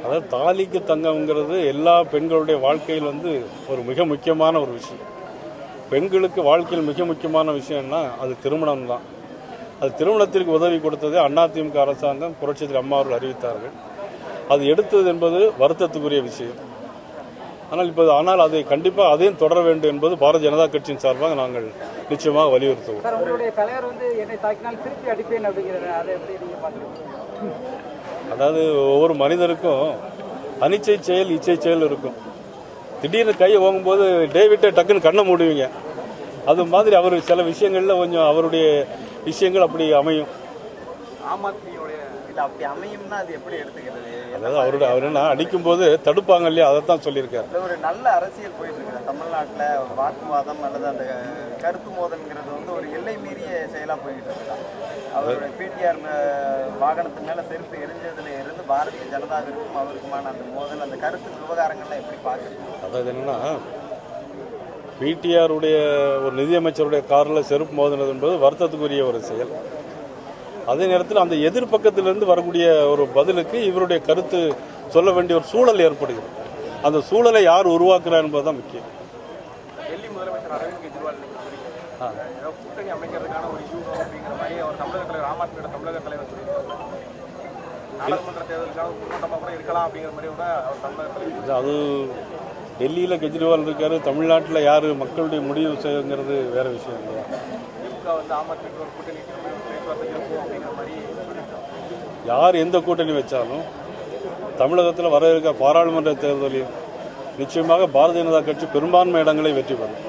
அதாவது தாலிக்கு தங்கம்ங்கிறது எல்லா பெண்களுடைய வாழ்க்கையில் வந்து ஒரு மிக முக்கியமான ஒரு விஷயம். பெண்களுக்கு வாழ்க்கையில் மிக முக்கியமான விஷயம்னா அது திருமணம் தான். அது திருமணத்திற்கு உதவி கொடுத்தது அதிமுக அரசாங்கம் புரட்சித் அம்மா அவர்கள் அறிவித்தார்கள். அது எடுத்தது என்பது வருத்தத்துக்குரிய விஷயம். ஆனால் அதை கண்டிப்பாக அதையும் தொடர வேண்டும் என்பது பாரதிய ஜனதா கட்சியின் சார்பாக நாங்கள் நிச்சயமாக வலியுறுத்துவோம். அதாவது ஒவ்வொரு மனிதருக்கும் அனிச்சை செயல் இச்சை செயல் இருக்கும். திடீர்னு கையை ஓங்கும்போது டேவிட்டை டக்குன்னு கண்ணை மூடுவீங்க. அது மாதிரி அவர் சில விஷயங்கள்ல கொஞ்சம் அவருடைய விஷயங்கள் அப்படி அமையும். அதாவது அவர் என்ன அடிக்கும் போது தடுப்பாங்க இல்லையா, அதைத்தான் சொல்லியிருக்காரு. ஒரு நல்ல அரசியல் போயிட்டு இருக்கு தமிழ்நாட்டில். வாக்குவாதம் அல்லது அந்த கருத்து மோதல்ங்கிறது வந்து ஒரு எல்லை மீறிய செயலா போயிட்டு இருக்கு. அவருடைய பிடிஆர் வாகனத்து மேல செருப்பு எரிஞ்சதுல இருந்து பாரதிய ஜனதாவிற்கும் அவருக்குமான அந்த மோதல், அந்த கருத்து விவகாரங்கள்லாம் எப்படி பாக்குறீங்க? அதாவது என்னன்னா, பிடிஆருடைய ஒரு நிதியமைச்சருடைய காரில் செருப்பு மோதினது என்பது வருத்தத்துக்குரிய ஒரு செயல். அதே நேரத்தில் அந்த எதிர்பக்கத்திலிருந்து வரக்கூடிய ஒரு பதிலுக்கு இவருடைய கருத்து சொல்ல வேண்டிய ஒரு சூழல் ஏற்படுகிறது. அந்த சூழலை யார் உருவாக்குறார் என்பதுதான் முக்கியம். டெல்லி முதலமைச்சர் அரவிந்த் கெஜ்ரிவால் கூட்டணி அமைக்கிறதுக்கான ஒரு யூகம் அப்படிங்கிற மாதிரி அவர் தமிழக தலைவர் ஆம் ஆத்மியோட தமிழக தலைவர் சொல்லியிருக்காரு. நாடாளுமன்ற தேர்தலுக்கான கூட்டமாக கூட இருக்கலாம் அப்படிங்கிற மாதிரி கூட அவர் தமிழக தலைவர். அது டெல்லியில் கெஜ்ரிவால் இருக்காரு, தமிழ்நாட்டில் யார் மக்களுடைய முடிவு செய்யுங்கிறது வேற விஷயம் இல்லையா? திமுக வந்து ஆம் ஆத்மிக்கு ஒரு கூட்டணி பேச்சுவார்த்தை இருக்கும் அப்படிங்கிற மாதிரி யார் எந்த கூட்டணி வச்சாலும் தமிழகத்தில் வர இருக்க பாராளுமன்ற தேர்தலில் நிச்சயமாக பாரதிய ஜனதா கட்சி பெரும்பான்மை இடங்களை வெற்றி பெறும்.